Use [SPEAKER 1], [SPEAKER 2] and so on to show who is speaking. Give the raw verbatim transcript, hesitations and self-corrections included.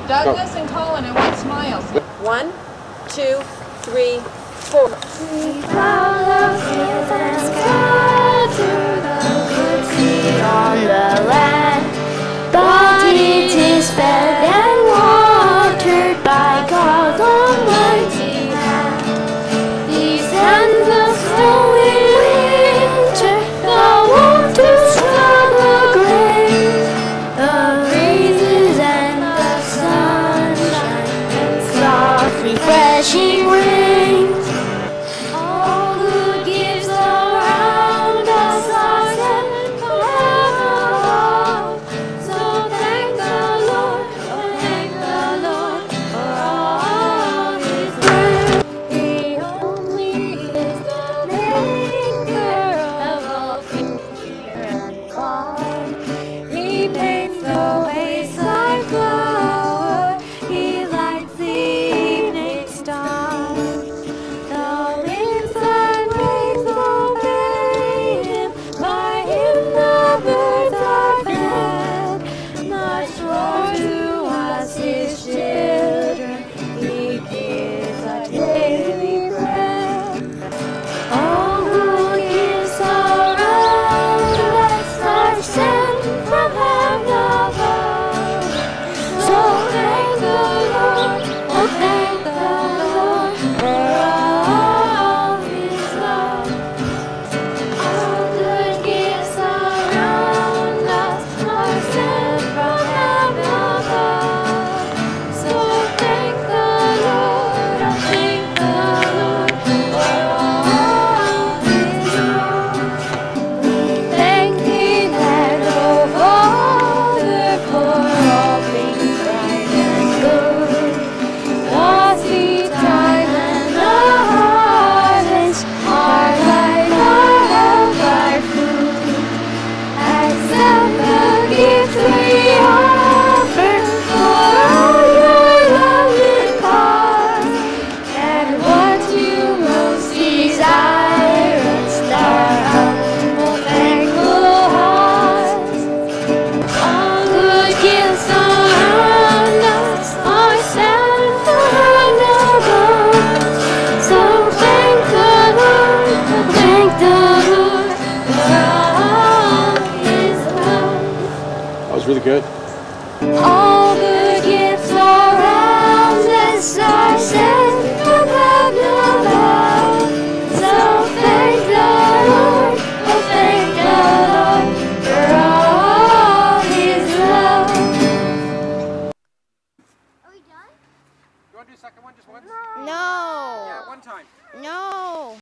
[SPEAKER 1] Douglas and Colin, I want smiles.
[SPEAKER 2] One, two, three, four.
[SPEAKER 3] We follow Jesus God to the good seed on the land, but it is fed and watered by God's almighty hand. These hands of snow in winter, the waters from the grave, the breezes and the sunshine and soft refreshing rains. All good gifts around us are sent from heaven above. So thank the Lord, oh thank the Lord for all His grace. He only is the maker of all fear and calm. He paints the wayside flower. He lights the evening star. The winds and waves obey Him. By Him the birds are fed. Much more to us His children He gives our daily bread. All good gifts around us are sent from heaven above. So thank the Lord, oh thank the Lord for all His love. All good gifts around us are sent from heaven above. So thank the Lord, oh thank the Lord for all His love. We thank Thee that, O Father, for all things bright and good. The seed time and the harvest, our life, our health, our food. Accept the gift we offer for all your love impart, and what you most desire, our humble, thankful hearts. All good gifts around us are sent from above. So thank the Lord, oh thank the Lord for all His love.
[SPEAKER 4] That was really good.
[SPEAKER 3] All good gifts around us are sent from heaven above. So thank the Lord, oh thank the Lord for all His love. Are we done?
[SPEAKER 4] You want to do a second one, just once?
[SPEAKER 5] No.
[SPEAKER 4] Yeah, one time.
[SPEAKER 5] No.